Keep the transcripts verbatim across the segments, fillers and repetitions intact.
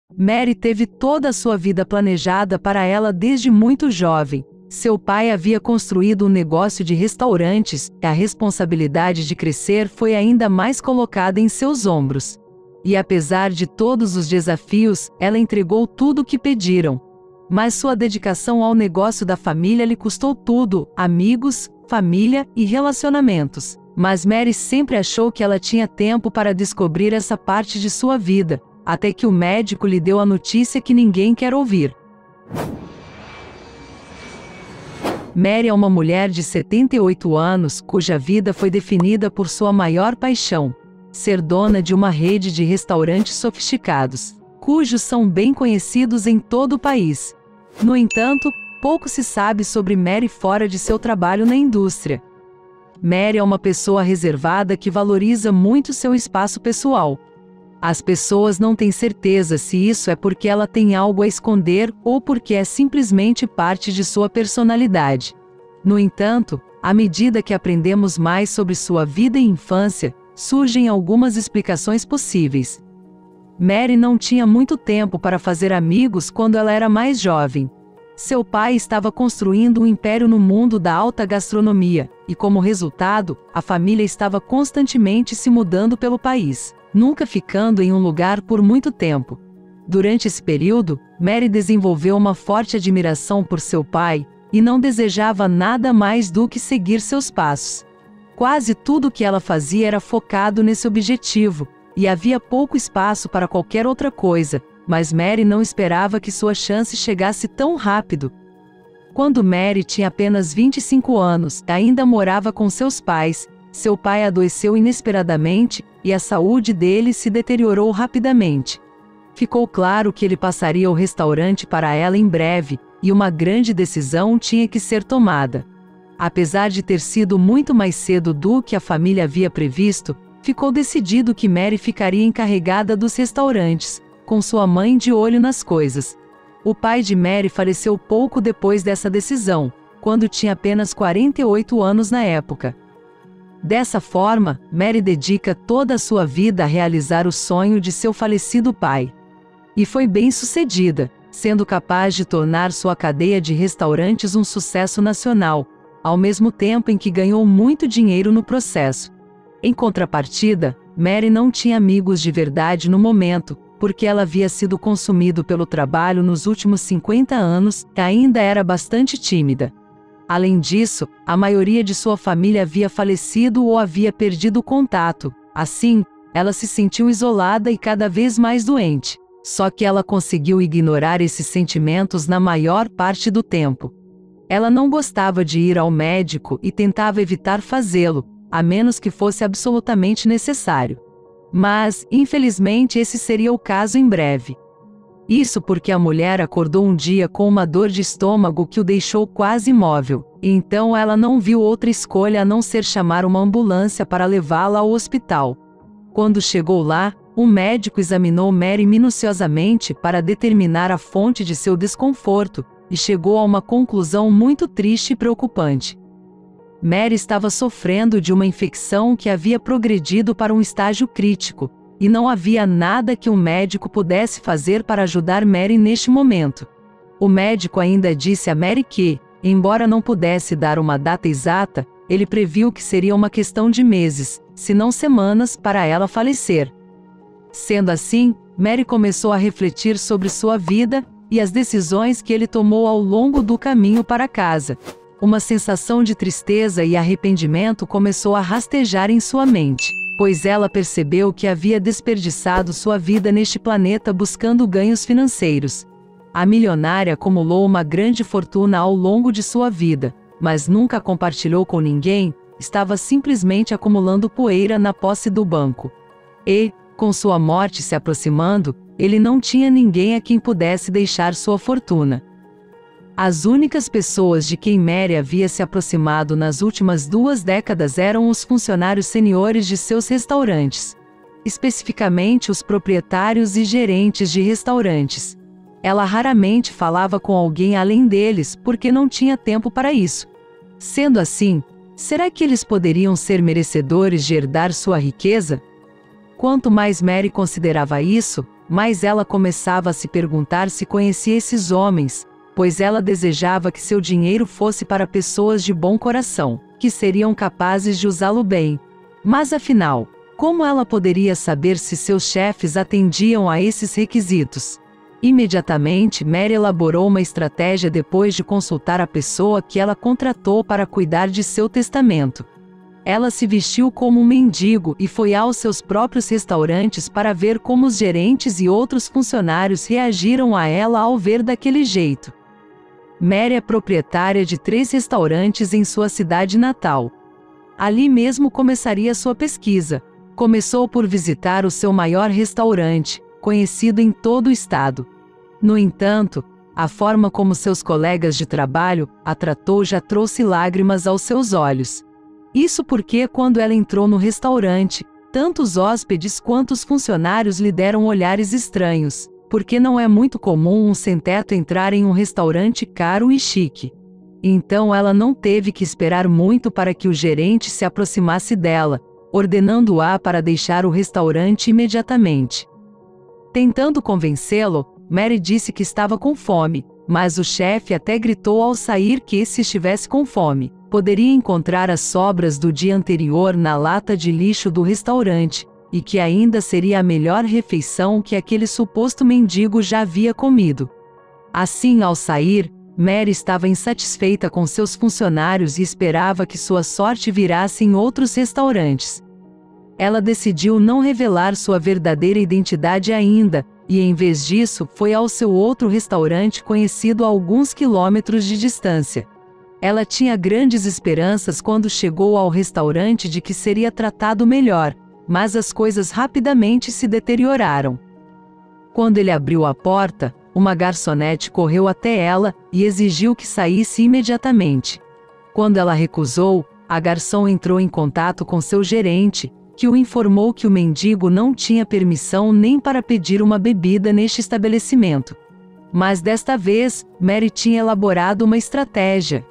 Mary teve toda a sua vida planejada para ela desde muito jovem. Seu pai havia construído um negócio de restaurantes, e a responsabilidade de crescer foi ainda mais colocada em seus ombros. E apesar de todos os desafios, ela entregou tudo o que pediram. Mas sua dedicação ao negócio da família lhe custou tudo: amigos, família e relacionamentos. Mas Mary sempre achou que ela tinha tempo para descobrir essa parte de sua vida, até que o médico lhe deu a notícia que ninguém quer ouvir. Mary é uma mulher de setenta e oito anos, cuja vida foi definida por sua maior paixão: ser dona de uma rede de restaurantes sofisticados, cujos são bem conhecidos em todo o país. No entanto, pouco se sabe sobre Mary fora de seu trabalho na indústria. Mary é uma pessoa reservada que valoriza muito seu espaço pessoal. As pessoas não têm certeza se isso é porque ela tem algo a esconder ou porque é simplesmente parte de sua personalidade. No entanto, à medida que aprendemos mais sobre sua vida e infância, surgem algumas explicações possíveis. Mary não tinha muito tempo para fazer amigos quando ela era mais jovem. Seu pai estava construindo um império no mundo da alta gastronomia, e como resultado, a família estava constantemente se mudando pelo país, nunca ficando em um lugar por muito tempo. Durante esse período, Mary desenvolveu uma forte admiração por seu pai, e não desejava nada mais do que seguir seus passos. Quase tudo o que ela fazia era focado nesse objetivo, e havia pouco espaço para qualquer outra coisa, mas Mary não esperava que sua chance chegasse tão rápido. Quando Mary tinha apenas vinte e cinco anos, ainda morava com seus pais, seu pai adoeceu inesperadamente, e a saúde dele se deteriorou rapidamente. Ficou claro que ele passaria o restaurante para ela em breve, e uma grande decisão tinha que ser tomada. Apesar de ter sido muito mais cedo do que a família havia previsto, ficou decidido que Mary ficaria encarregada dos restaurantes, com sua mãe de olho nas coisas. O pai de Mary faleceu pouco depois dessa decisão, quando tinha apenas quarenta e oito anos na época. Dessa forma, Mary dedica toda a sua vida a realizar o sonho de seu falecido pai. E foi bem-sucedida, sendo capaz de tornar sua cadeia de restaurantes um sucesso nacional, ao mesmo tempo em que ganhou muito dinheiro no processo. Em contrapartida, Mary não tinha amigos de verdade no momento, porque ela havia sido consumido pelo trabalho nos últimos cinquenta anos e ainda era bastante tímida. Além disso, a maioria de sua família havia falecido ou havia perdido o contato. Assim, ela se sentiu isolada e cada vez mais doente. Só que ela conseguiu ignorar esses sentimentos na maior parte do tempo. Ela não gostava de ir ao médico e tentava evitar fazê-lo, a menos que fosse absolutamente necessário. Mas, infelizmente, esse seria o caso em breve. Isso porque a mulher acordou um dia com uma dor de estômago que o deixou quase imóvel, e então ela não viu outra escolha a não ser chamar uma ambulância para levá-la ao hospital. Quando chegou lá, um médico examinou Mary minuciosamente para determinar a fonte de seu desconforto, e chegou a uma conclusão muito triste e preocupante. Mary estava sofrendo de uma infecção que havia progredido para um estágio crítico, e não havia nada que um médico pudesse fazer para ajudar Mary neste momento. O médico ainda disse a Mary que, embora não pudesse dar uma data exata, ele previu que seria uma questão de meses, se não semanas, para ela falecer. Sendo assim, Mary começou a refletir sobre sua vida e as decisões que ele tomou ao longo do caminho para casa. Uma sensação de tristeza e arrependimento começou a rastejar em sua mente, pois ela percebeu que havia desperdiçado sua vida neste planeta buscando ganhos financeiros. A milionária acumulou uma grande fortuna ao longo de sua vida, mas nunca compartilhou com ninguém, estava simplesmente acumulando poeira na posse do banco. E, com sua morte se aproximando, ele não tinha ninguém a quem pudesse deixar sua fortuna. As únicas pessoas de quem Mary havia se aproximado nas últimas duas décadas eram os funcionários seniores de seus restaurantes, especificamente os proprietários e gerentes de restaurantes. Ela raramente falava com alguém além deles porque não tinha tempo para isso. Sendo assim, será que eles poderiam ser merecedores de herdar sua riqueza? Quanto mais Mary considerava isso, mais ela começava a se perguntar se conhecia esses homens, pois ela desejava que seu dinheiro fosse para pessoas de bom coração, que seriam capazes de usá-lo bem. Mas afinal, como ela poderia saber se seus chefes atendiam a esses requisitos? Imediatamente, Mary elaborou uma estratégia depois de consultar a pessoa que ela contratou para cuidar de seu testamento. Ela se vestiu como um mendigo e foi aos seus próprios restaurantes para ver como os gerentes e outros funcionários reagiram a ela ao ver daquele jeito. Mary é proprietária de três restaurantes em sua cidade natal. Ali mesmo começaria sua pesquisa. Começou por visitar o seu maior restaurante, conhecido em todo o estado. No entanto, a forma como seus colegas de trabalho a tratou já trouxe lágrimas aos seus olhos. Isso porque, quando ela entrou no restaurante, tanto os hóspedes quanto os funcionários lhe deram olhares estranhos, porque não é muito comum um sem-teto entrar em um restaurante caro e chique. Então ela não teve que esperar muito para que o gerente se aproximasse dela, ordenando-a para deixar o restaurante imediatamente. Tentando convencê-lo, Mary disse que estava com fome, mas o chefe até gritou ao sair que, se estivesse com fome, poderia encontrar as sobras do dia anterior na lata de lixo do restaurante, e que ainda seria a melhor refeição que aquele suposto mendigo já havia comido. Assim, ao sair, Mary estava insatisfeita com seus funcionários e esperava que sua sorte virasse em outros restaurantes. Ela decidiu não revelar sua verdadeira identidade ainda, e em vez disso foi ao seu outro restaurante conhecido a alguns quilômetros de distância. Ela tinha grandes esperanças quando chegou ao restaurante de que seria tratado melhor, mas as coisas rapidamente se deterioraram. Quando ele abriu a porta, uma garçonete correu até ela e exigiu que saísse imediatamente. Quando ela recusou, a garçom entrou em contato com seu gerente, que o informou que o mendigo não tinha permissão nem para pedir uma bebida neste estabelecimento. Mas desta vez, Mary tinha elaborado uma estratégia.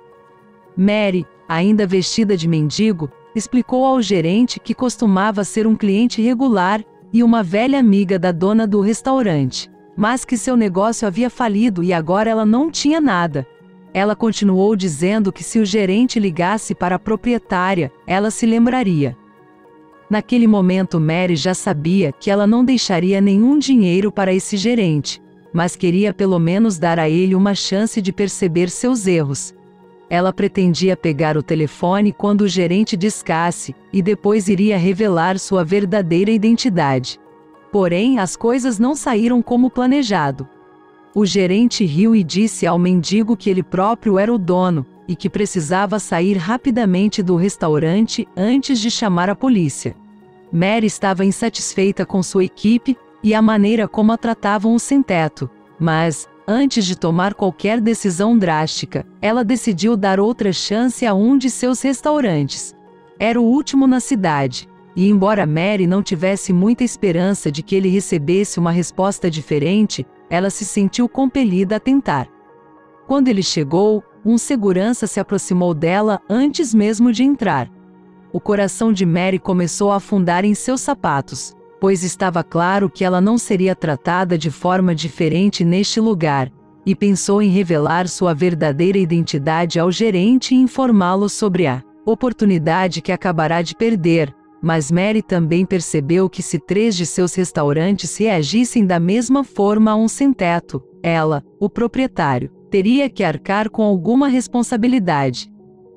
Mary, ainda vestida de mendigo, explicou ao gerente que costumava ser um cliente regular e uma velha amiga da dona do restaurante, mas que seu negócio havia falido e agora ela não tinha nada. Ela continuou dizendo que se o gerente ligasse para a proprietária, ela se lembraria. Naquele momento, Mary já sabia que ela não deixaria nenhum dinheiro para esse gerente, mas queria pelo menos dar a ele uma chance de perceber seus erros. Ela pretendia pegar o telefone quando o gerente discasse, e depois iria revelar sua verdadeira identidade. Porém, as coisas não saíram como planejado. O gerente riu e disse ao mendigo que ele próprio era o dono, e que precisava sair rapidamente do restaurante antes de chamar a polícia. Mary estava insatisfeita com sua equipe e a maneira como a tratavam o sem-teto, mas, antes de tomar qualquer decisão drástica, ela decidiu dar outra chance a um de seus restaurantes. Era o último na cidade, e embora Mary não tivesse muita esperança de que ele recebesse uma resposta diferente, ela se sentiu compelida a tentar. Quando ele chegou, um segurança se aproximou dela antes mesmo de entrar. O coração de Mary começou a afundar em seus sapatos, pois estava claro que ela não seria tratada de forma diferente neste lugar, e pensou em revelar sua verdadeira identidade ao gerente e informá-lo sobre a oportunidade que acabará de perder. Mas Mary também percebeu que se três de seus restaurantes reagissem da mesma forma a um sem-teto, ela, o proprietário, teria que arcar com alguma responsabilidade.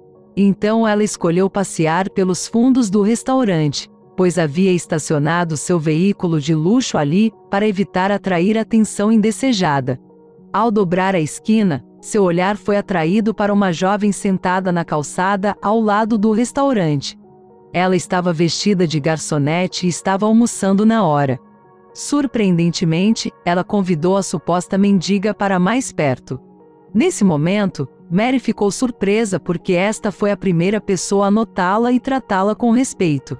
Então ela escolheu passear pelos fundos do restaurante, pois havia estacionado seu veículo de luxo ali para evitar atrair atenção indesejada. Ao dobrar a esquina, seu olhar foi atraído para uma jovem sentada na calçada ao lado do restaurante. Ela estava vestida de garçonete e estava almoçando na hora. Surpreendentemente, ela convidou a suposta mendiga para mais perto. Nesse momento, Mary ficou surpresa porque esta foi a primeira pessoa a notá-la e tratá-la com respeito.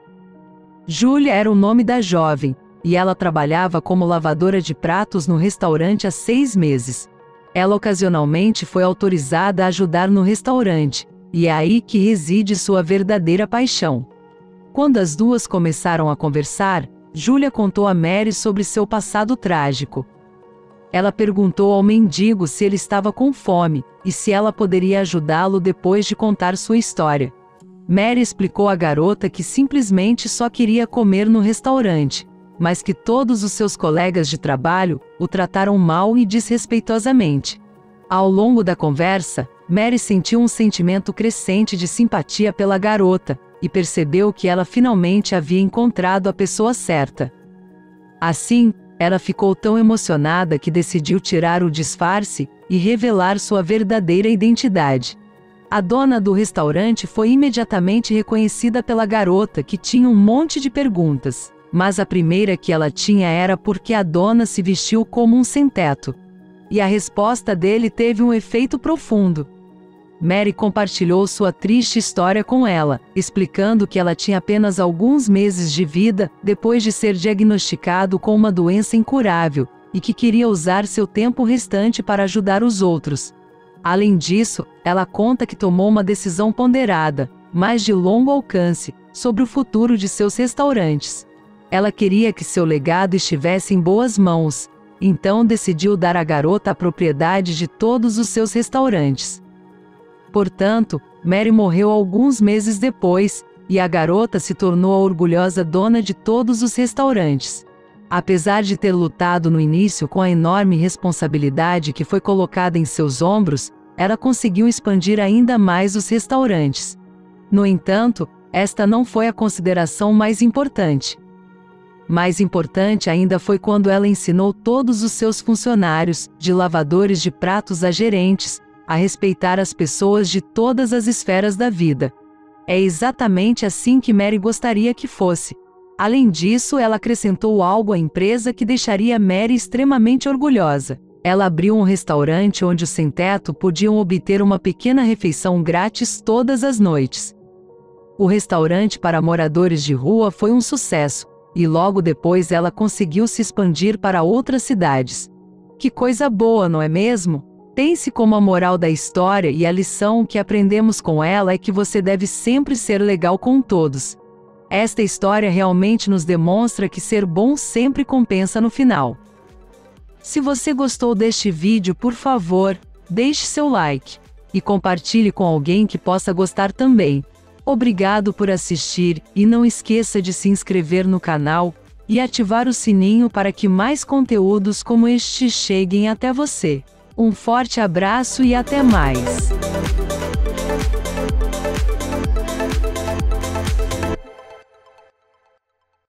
Julia era o nome da jovem, e ela trabalhava como lavadora de pratos no restaurante há seis meses. Ela ocasionalmente foi autorizada a ajudar no restaurante, e é aí que reside sua verdadeira paixão. Quando as duas começaram a conversar, Julia contou a Mary sobre seu passado trágico. Ela perguntou ao mendigo se ele estava com fome, e se ela poderia ajudá-lo depois de contar sua história. Mary explicou à garota que simplesmente só queria comer no restaurante, mas que todos os seus colegas de trabalho o trataram mal e desrespeitosamente. Ao longo da conversa, Mary sentiu um sentimento crescente de simpatia pela garota, e percebeu que ela finalmente havia encontrado a pessoa certa. Assim, ela ficou tão emocionada que decidiu tirar o disfarce e revelar sua verdadeira identidade. A dona do restaurante foi imediatamente reconhecida pela garota, que tinha um monte de perguntas, mas a primeira que ela tinha era por que a dona se vestiu como um sem-teto. E a resposta dele teve um efeito profundo. Mary compartilhou sua triste história com ela, explicando que ela tinha apenas alguns meses de vida depois de ser diagnosticado com uma doença incurável, e que queria usar seu tempo restante para ajudar os outros. Além disso, ela conta que tomou uma decisão ponderada, mas de longo alcance, sobre o futuro de seus restaurantes. Ela queria que seu legado estivesse em boas mãos, então decidiu dar à garota a propriedade de todos os seus restaurantes. Portanto, Mary morreu alguns meses depois, e a garota se tornou a orgulhosa dona de todos os restaurantes. Apesar de ter lutado no início com a enorme responsabilidade que foi colocada em seus ombros, ela conseguiu expandir ainda mais os restaurantes. No entanto, esta não foi a consideração mais importante. Mais importante ainda foi quando ela ensinou todos os seus funcionários, de lavadores de pratos a gerentes, a respeitar as pessoas de todas as esferas da vida. É exatamente assim que Mary gostaria que fosse. Além disso, ela acrescentou algo à empresa que deixaria Mary extremamente orgulhosa. Ela abriu um restaurante onde os sem-teto podiam obter uma pequena refeição grátis todas as noites. O restaurante para moradores de rua foi um sucesso, e logo depois ela conseguiu se expandir para outras cidades. Que coisa boa, não é mesmo? Pense como a moral da história, e a lição que aprendemos com ela é que você deve sempre ser legal com todos. Esta história realmente nos demonstra que ser bom sempre compensa no final. Se você gostou deste vídeo, por favor, deixe seu like e compartilhe com alguém que possa gostar também. Obrigado por assistir, e não esqueça de se inscrever no canal e ativar o sininho para que mais conteúdos como este cheguem até você. Um forte abraço e até mais!